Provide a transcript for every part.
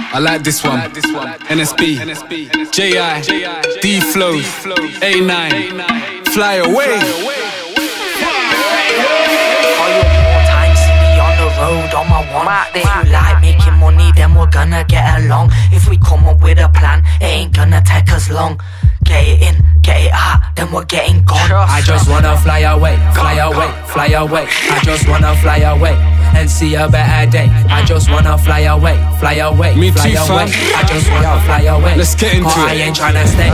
I like this one. NSB, J.I., D-Flow, A9, Fly Away. Road on my one. If you like making money, then we're gonna get along. If we come up with a plan, it ain't gonna take us long. Get it in, get it out, then we're getting gone. I just wanna fly away, fly away, fly away. I just wanna fly away and see a better day. I just wanna fly away, fly away, Me fly too, away. fam. I just wanna fly away. Let's get into it. I ain't tryna stay.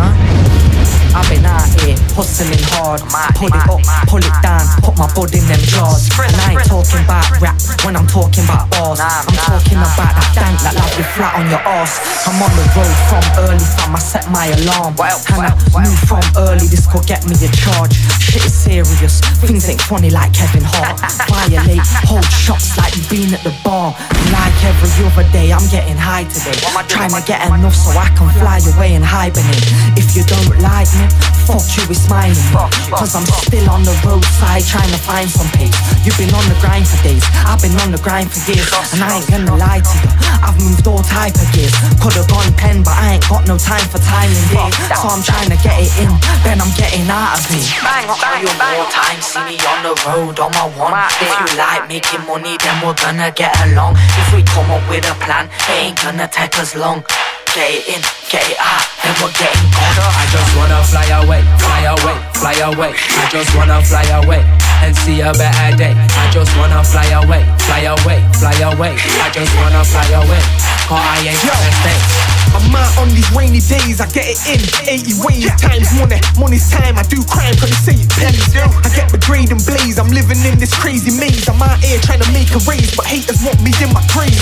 I've been out here hustling hard. Pull it up, pull it down, put my bud in them jars. And I ain't talking about rap when I'm talking about bars. I'm talking about that dank that love you flat on your arse. I'm on the road from early, fam, I set my alarm. And I knew from early this could get me a charge. Shit is serious, things ain't funny like Kevin Hart. Violate, hold shots like you've been at the bar. Like every other day, I'm getting high today. Trying to get enough so I can fly away and hibernate. If you don't like me, fuck you, it's mine. Cause I'm still on the roadside trying to find some pace. You've been on the grind for days, I've been on the grind for years. And I ain't gonna lie to you, I've moved all type of gears. Could've gone 10 but I ain't got no time for timing here. So I'm trying to get it in, then I'm getting out of it. More time, see me on the road on my one. If you like making money, then we're gonna get along. If we come up with a plan, it ain't gonna take us long. Get it in, get it out, then we're getting gone. I just wanna fly away, fly away, fly away. I just wanna fly away and see a better day. I just wanna fly away, fly away, fly away. I just wanna fly away, cause I ain't tryna stay. I'm out on these rainy days, I get it in 80 ways, times money, money's time. I do crime cause they say it pays. I get the grade and blaze, I'm living in this crazy maze. I'm out here trying to make a raise, but haters want me in my grave.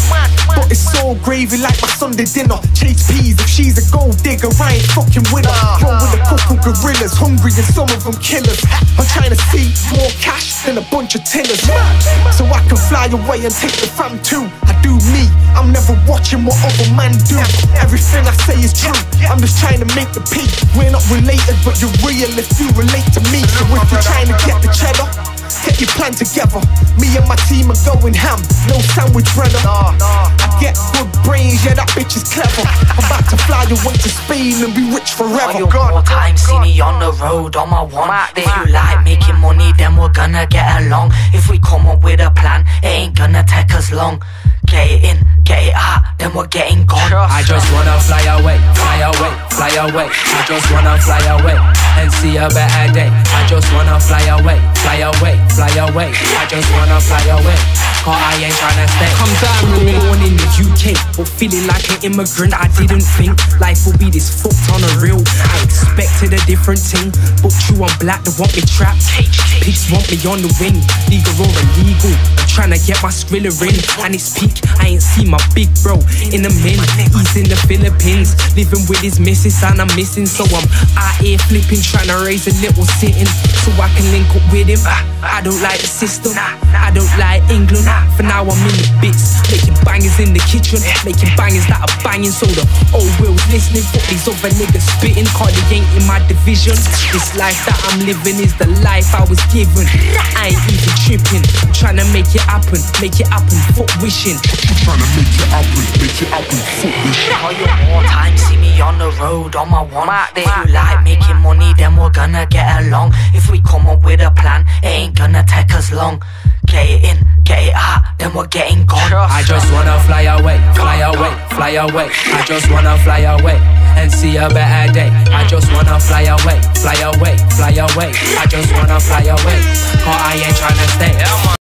But it's so gravy like my Sunday dinner. Chase peas, if she's a gold digger, I ain't fucking with her. Roll with a couple gorillas, hungry and some of them killers. I'm trying to see more cash than a bunch of tillers. So I can fly away and take the fam too. I do me, I'm never watching what other man do. Everything I say is true, I'm just trying to make the peak. We're not related, but you're real if you relate to me. So if you're trying to get the cheddar, get your plan together. Me and my team are going ham, no sandwich runner. I get good brains, yeah, that bitch is clever. I'm about to fly away to Spain and be rich forever. More time, see me on the road on my one. If you like making money, then we're gonna get along. If we come up with a plan, it ain't gonna take us long. Get it in, get it out, then we're getting gone. I just wanna fly away, fly away, fly away. I just wanna fly away and see a better day. I just wanna fly away, fly away, fly away. I just wanna fly away, cause I ain't tryna stay. Come down with me. Born in the UK, but feeling like an immigrant. I didn't think life would be this fucked on a real. I expected a different thing, but true, I'm black, they want me trapped. Pigs want me on the wing, legal or illegal. I'm trying to get my Skrilla in, and it's peak. I ain't seen my big bro in a minute. He's in the Philippines, living with his missus and I'm missing. So I'm out here flipping, trying to raise a little sitting, so I can link up with him. I don't like the system, I don't like England. For now I'm in the bits, making bangers in the kitchen, making bangers that are banging. So the old world's listening, but these other niggas spitting, cause they ain't in my division. This life that I'm living is the life I was given. I ain't even tripping, I'm trying to make it happen, fuck wishing. Trying to make it happen, fuck wishing. More time, see me on the road on my one. If you like making money, then we're gonna get along. If we come up with a plan, it ain't gonna take us long. Get it in, get it out, then we're getting gone. I just wanna fly away, fly away, fly away. I just wanna fly away and see a better day. I just wanna fly away, fly away, fly away. I just wanna fly away, cause I ain't tryna stay.